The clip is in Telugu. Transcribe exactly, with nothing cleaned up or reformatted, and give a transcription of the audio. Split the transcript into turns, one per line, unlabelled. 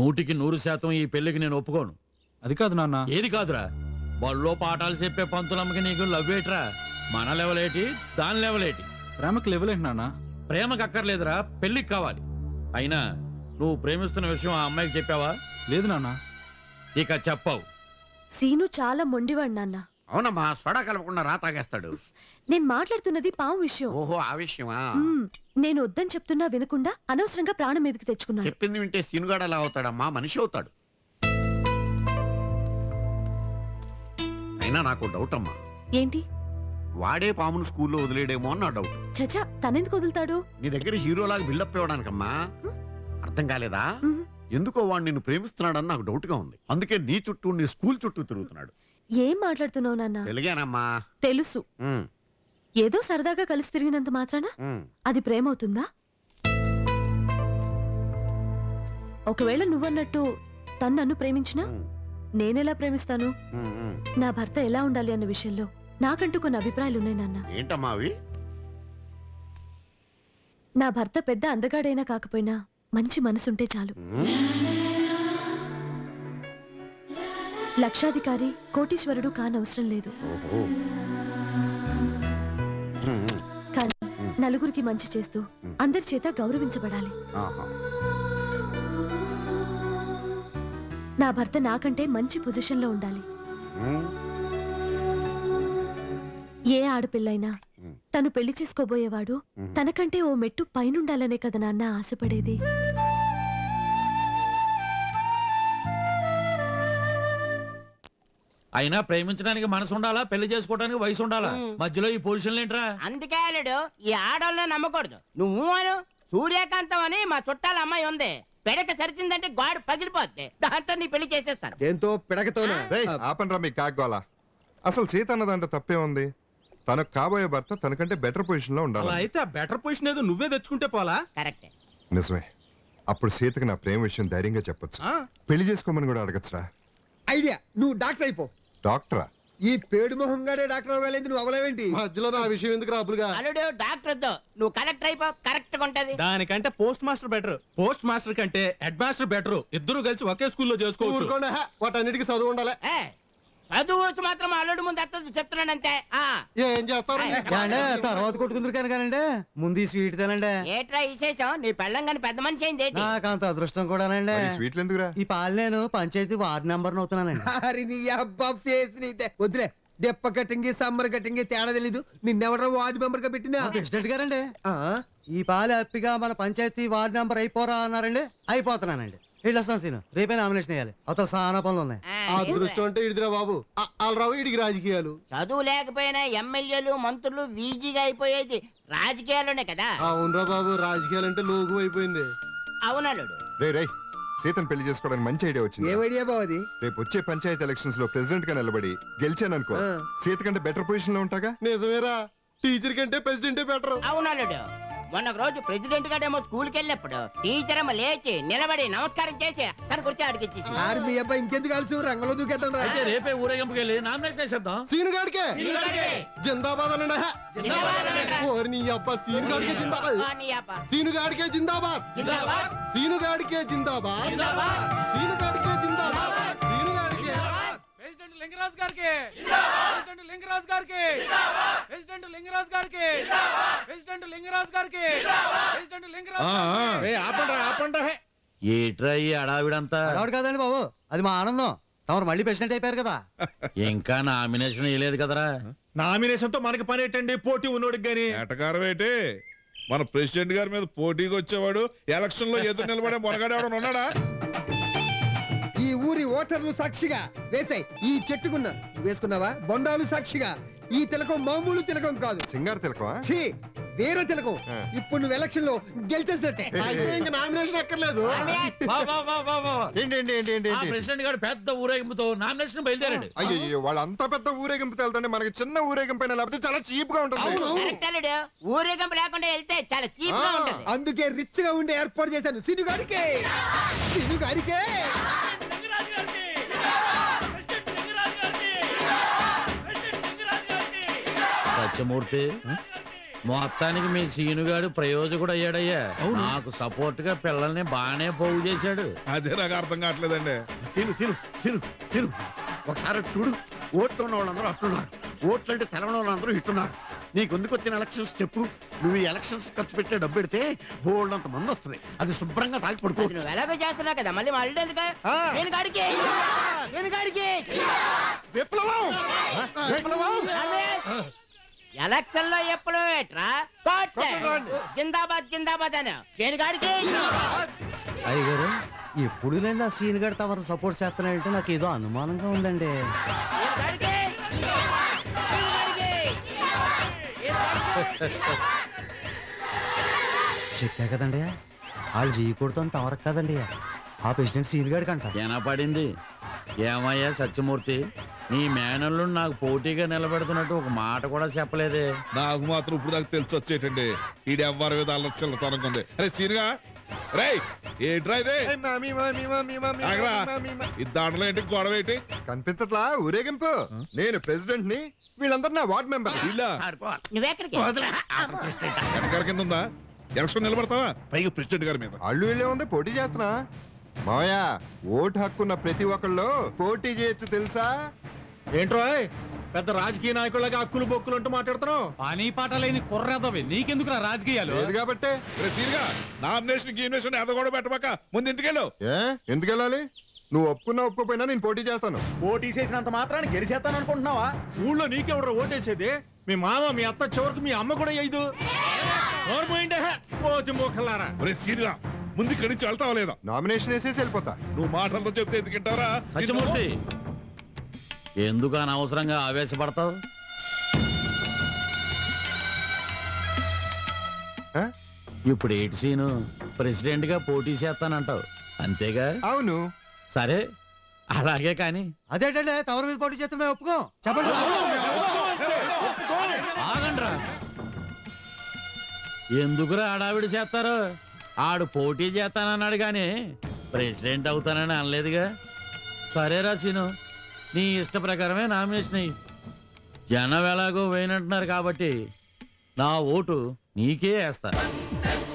నూటికి నూరు శాతం ఈ పెళ్లికి నేను ఒప్పుకోను.
అది కాదు నాన్న.
ఏది కాదురా? బళ్ళో పాఠాలు చెప్పే పంతులమ్మకి నీకు లవ్ ఏట్రా? మన లెవలేటి, దాని లెవలేటి?
ప్రేమకు లెవలేంటి నాన్న?
ప్రేమకు అక్కర్లేదురా, పెళ్లికి కావాలి. అయినా నువ్వు ప్రేమిస్తున్న విషయం ఆ అమ్మాయికి చెప్పావా?
లేదు నాన్న.
ఇక చెప్పావు.
సీను చాలా మొండివాడు నాన్న.
అవునమ్మా, సోడా కలపకుండా రా తాగేస్తాడు.
నేను మాట్లాడుతున్నది పాము విషయం.
ఓహో, ఆ విషయమా?
నేను వద్దని చెప్తున్నా వినకుండా అనవసరంగా ప్రాణం మీదకి తెచ్చుకున్నాను.
చెప్పింది వింటే సీనుగాడు ఎలా అవుతాడమ్మా? మనిషి అవుతాడు. అయినా నాకు డౌట్ అమ్మా.
ఏంటి?
వాడే పామును స్కూల్లో వదిలేడేమో అని నా డౌట్.
చచా, తనెందుకు వదులుతాడు?
నీ దగ్గర హీరోలాగా బిల్డప్ ఇవ్వడానికమ్మా. అర్థం కాలేదా? ఎందుకో వాడు నిన్ను ప్రేమిస్తున్నాడని నాకు డౌట్ గా ఉంది. అందుకే నీ చుట్టూ, నీ స్కూల్ చుట్టూ తిరుగుతున్నాడు.
ఏం మాట్లాడుతున్నావు నాన్న?
తెలుగేనమ్మా?
తెలుసు. ఏదో సరదాగా కలిసి తిరిగినంత మాత్రాన అది ప్రేమ అవుతుందా? ఒకవేళ నువ్వన్నట్టు తను నన్ను ప్రేమించినా నేనెలా ప్రేమిస్తాను? నా భర్త ఎలా ఉండాలి అన్న విషయంలో నాకంటూ కొన్ని అభిప్రాయాలు ఉన్నాయి నాన్న.
ఏంటమ్మా అవి?
నా భర్త పెద్ద అందగాడైనా కాకపోయినా మంచి మనసుంటే చాలు. లక్షాధికారి, కోటీశ్వరుడు కానవసరం లేదు. కానీ నలుగురికి మంచి చేస్తూ అందరి చేత గౌరవించబడాలి. నా భర్త నాకంటే మంచి పొజిషన్ లో ఉండాలి. ఏ ఆడపిల్లైనా తను పెళ్లి చేసుకోబోయేవాడు తనకంటే ఓ మెట్టు పైనుండాలనే కదా నాన్న ఆశపడేది.
అయినా ప్రేమించడానికి మనసు ఉండాలా, పెళ్లి చేసుకోవడానికి వయసు ఉండాలా? మధ్యలో ఈ పొజిషన్లు ఏంట్రా?
అందుకే అల్లుడు ఈ ఆడోళ్ళని నమ్మకూడదు. నువ్వు అను సూర్యకాంతం అని మా చుట్టాల అమ్మాయి ఉంది. పిడక సరిచిందంటే గాడు పగిలిపోద్ది. దాంతో నీ పెళ్లి చేసేస్తాను.
దేంతో? పిడకతోనే.
ఆపండ్రా మీ కాగ్గోలా. అసలు సీత అన్నదంటే తప్పే ఉంది. తనకు కాబోయే భర్త తనకంటే బెటర్ పొజిషన్ లో ఉండాలి.
అయితే ఆ బెటర్ పొజిషన్ ఏదో నువ్వే తెచ్చుకుంటే పోలా?
కరెక్ట్.
నిజమే. అప్పుడు సీతకి నా ప్రేమ విషయం ధైర్యంగా చెప్పొచ్చు. పెళ్లి చేసుకోమని కూడా అడగచ్చురా.
ఐడియా. నువ్వు డాక్టర్ అయిపో.
డాక్టరా?
ఈ పేడు మొహంగానే డాక్టర్ అవ్వాలేంది, నువ్వు అవ్వలేవేంటి? మధ్యలో నా విషయం ఎందుకు రాబులుగా?
అల్లుడు డాక్టర్ వద్దు, నువ్వు కలెక్టర్ అయిపో. కరెక్ట్ గా ఉంటది.
దానికంటే post master better. Post master కంటే హెడ్ మాస్టర్ బెటర్. ఇద్దరు కలిసి ఒకే స్కూల్లో చేసుకోవచ్చు.
వాటన్నిటికీ చదువు ఉండాలి.
చదువు మాత్రం అల్లుడు ముందు అత్తది చెప్తున్నానంతే.
ఏం చేస్తావు? తర్వాత కొట్టుకుందరు కనుకనండి, ముందు ఈ స్వీట్ తినండి.
ఏట్రా విశేషం? నీ పెళ్ళం కానీ పెద్ద మనిషి అయింది.
నాకు అంత అదృష్టం కూడానండి.
స్వీట్లు ఎందుకురా?
ఈ పాలు నేను పంచాయతీ వార్డు నెంబర్ అవుతున్నానండి. వద్దులే. దెప్ప కట్టింగి సమ్మర్ కట్టింగి తేడా తెలీదు. నిన్నెవడో వార్డు మెంబర్ గా పెట్టింది ప్రెసిడెంట్ గారండి. ఈ పాలు హ్యాపీగా మన పంచాయతీ వార్డు నెంబర్ అయిపోరా అన్నారండి. అయిపోతున్నానండి. వెళ్ళొస్తాను సీను. రేపే నామినేషన్ వేయాలి. అవతల చాలా పనులు ఉన్నాయి. అదృష్టం అంటే ఇడిదిరా బాబు. రావు ఇడికి రాజకీయాలు.
చదువు లేకపోయినా ఎమ్మెల్యేలు మంత్రులు వీజీగా అయిపోయేది రాజకీయాల్లోనే కదా.
అవునరా బాబు, రాజకీయాలు అంటే లోగు అయిపోయింది.
అవునల్లుడు.
రే రే సీతను పెళ్లి చేసుకోవడానికి మంచి ఐడియా వచ్చింది.
ఏం ఐడియా బాబు అది?
రేపు వచ్చే పంచాయతీ ఎలక్షన్స్ లో ప్రెసిడెంట్ గా నిలబడి గెలిచాననుకో, సీత కంటే బెటర్ పొజిషన్ లో ఉంటాగా.
నిజమేరా, టీచర్ కంటే ప్రెసిడెంటే బెటర్.
అవునల్లుడు. మొన్న రోజు ప్రెసిడెంట్ గారేమో స్కూల్ కి వెళ్ళినప్పుడు టీచర్ ఏమో లేచి నిలబడి నమస్కారం చేసి తన కుర్చీ అడిగిచ్చేసి
మీ అబ్బాయి ఇంకెందుకు కలిసి రంగంలో దూకేద్దాం.
అయితే రేపే ఊరేగింపుకి వెళ్ళి నామినేషన్ వేసేద్దాం.
సీను గాడికే జిందాబాద్ అనండి. నీ అబ్బా సీను గాడికే జిందాబాద్. సీను గాడికే జిందాబాద్. సీను గాడికే జిందాబాద్. సీను గాడికే జిందాబాద్. సీను గాడికే.
ప్రెసిడెంట్ లింగరాజ్ గారికి, ప్రెసిడెంట్ లింగరాజ్ గారికి, ప్రెసిడెంట్ లింగరాజ్ గారికి, ప్రెసిడెంట్ లింగరాజ్ గారికి, ప్రెసిడెంట్ లింగరాజ్.
ఆపండ్రా ఆపండ్రా. ఏట్రా ఈ అడావిడంతా?
అడావిడ కాదండి బాబు, అది మా ఆనందం. తమరు మళ్ళీ ప్రెసిడెంట్ అయిపోయారు కదా.
ఇంకా నామినేషన్ వేయలేదు కదరా.
నామినేషన్ తో మనకి పని ఏంటండి? పోటీ ఉన్నోడికి గాని.
ఏటకారం ఏంటి? మన ప్రెసిడెంట్ గారి మీద పోటీకి వచ్చేవాడు ఎలక్షన్ లో ఎదురు నిలబడే మొనగాడేవాడు ఉన్నాడా?
ఈ ఊరి ఓటర్లు సాక్షిగా వేసాయి. ఈ చెట్టుకున్నా వేసుకున్నావా? బొండాలు సాక్షిగా ఈ తిలకం మామూలు తిలకం కాదు,
సింగారు తిలకమా?
వేరే తిలకం. ఇప్పుడు నువ్వు ఎలక్షన్ లో గెలిచేసినట్టే. నామినేషన్ ఎక్కర్లేదు.
ప్రెసిడెంట్ గారు పెద్ద ఊరేగింపుతో నామినేషన్ బయలుదేరాడు.
అయ్యో, వాళ్ళంతా పెద్ద ఊరేగింపు వెళ్తుంటే మనకి చిన్న ఊరేగింపు లేకపోతే చాలా చీప్ గా ఉంటుంది.
ఊరేగింపు లేకుండా వెళ్తే చాలా చీప్ గా ఉంటుంది.
అందుకే రిచ్ గా ఉండే ఏర్పాటు చేశాను. సీను గారికే, సీను గారికే.
సత్యమూర్తి, మొత్తానికి మీ సీనుగాడు ప్రయోజకుడు అయ్యాడయ్యా. నాకు సపోర్ట్ గా పిల్లల్ని బాగానే పోగు చేశాడు.
అదే నాకు అర్థం కావట్లేదండి.
సీను సీను సీను సీను ఒకసారి అటు చూడు. ఓట్లు ఉన్న వాళ్ళందరూ అట్టున్నారు, ఓట్లు అంటే తెలవని వాళ్ళందరూ ఇట్టున్నారు. నీకు ఎందుకు వచ్చిన ఎలక్షన్స్ చెప్పు. నువ్వు ఈ ఎలక్షన్స్ ఖర్చు పెట్టే డబ్బు పెడితే బోల్డంత మంది వస్తుంది. అది శుభ్రంగా తాగి పడుకో.
నువ్వు ఎలాగో చేస్తున్నావు కదా, మళ్ళీ మళ్ళీ ఎందుకు? నేను కాడికి నేను కాడికి
విప్లవం విప్లవం
ఎలక్షన్ లో ఎప్పుడు ఏట్రా జిందాబాద్ జిందాబాద్ అని నేను కాడికి.
అయ్యగారు ఎప్పుడు నేను ఆ సీన్ గడి తమరు సపోర్ట్ చేస్తున్నాడంటే నాకు ఏదో అనుమానంగా ఉందండి.
నేను కాడికి నేను కాడికి
చెప్పా కదండి వాళ్ళు చేయకూడదు అని తమరకు కదండి ఆ ప్రెసిడెంట్ సీన్ గడికి అంట.
పడింది ఏమయ్యా సత్యమూర్తి, నీ మేనల్లు నాకు పోటీగా నిలబెడుతున్నట్టు ఒక మాట కూడా చెప్పలేదే.
నాకు మాత్రం ఇప్పుడు దాకా తెలిసి వచ్చేటండి ఈడు ఎవ్వరి మీద చిల్లతనంగా ఉంది. అరే సీనుగా రేయ్ ఏంట్రా ఇదే ఈ దాంట్లో ఏంటి గొడవ ఏంటి
కనిపించట్లా ఊరేగింపు? నేను ప్రెసిడెంట్ ని, వీళ్ళందరూ నా వార్డ్ మెంబర్.
ఇలా
నువ్వెక్కడికి
వెనకాల కింద ఉందా? ఎలక్షన్ నిలబడతావా? పైగా ప్రెసిడెంట్ గారి మీద
అల్లు వెళ్ళే ఉంది పోటీ చేస్తున్నా. మావయ్య ఓటు హక్కున్న ప్రతి ఒక్కళ్ళు పోటీ చేయొచ్చు తెలుసా?
ఏంట్రో పెద్ద రాజకీయ నాయకులకి హక్కులు బొక్కులు అంటూ మాట్లాడుతున్నావు. పని పాట లేని కుర్రదవి నీకెందుకురా రాజకీయాలు?
లేదు కాబట్టి.
సీన్గా నామినేషన్ గీమినేషన్ ఎద కూడా పెట్టబాక ముందు ఇంటికెళ్ళు.
ఏ ఎందుకు వెళ్ళాలి? నువ్వు ఒప్పుకున్నా ఒప్పుకోపోయినా నేను పోటీ చేస్తాను.
పోటీ చేసినంత మాత్రాన్ని గెలిచేస్తాను అనుకుంటున్నావా? ఊళ్ళో నీకెవరు ఓటేసేది? మీ మామ మీ అత్త చివరికి మీ అమ్మ కూడా అయ్యదు. మోకలారా
సీన్గా ముందు ఇక్కడి నుంచి వెళ్తావా లేదా?
నామినేషన్ వేసేసి వెళ్ళిపోతా.
నువ్వు మాటలతో చెప్తే ఎందుకంటారా?
సత్యమూర్తి ఎందుకు అనవసరంగా ఆవేశపడతావు?
ఆ?
ఇప్పుడు ఏటి సీను ప్రెసిడెంట్ గా పోటీ చేస్తానంటావు అంతేగా?
అవును.
సరే అలాగే కాని.
అదేంటంటే తమరి మీద పోటీ చేస్తే మేము ఒప్పుకోం. చెప్పండి.
ఆగండ్రా, ఎందుకురా ఆడావిడి చేస్తారు? ఆడు పోటీ చేస్తానన్నాడు కానీ ప్రెసిడెంట్ అవుతానని అనలేదుగా. సరేరా సీను, నీ ఇష్ట ప్రకారమే నామినేషన్ అయ్యి. జనం ఎలాగో వేయనంటున్నారు కాబట్టి నా ఓటు నీకే వేస్తా.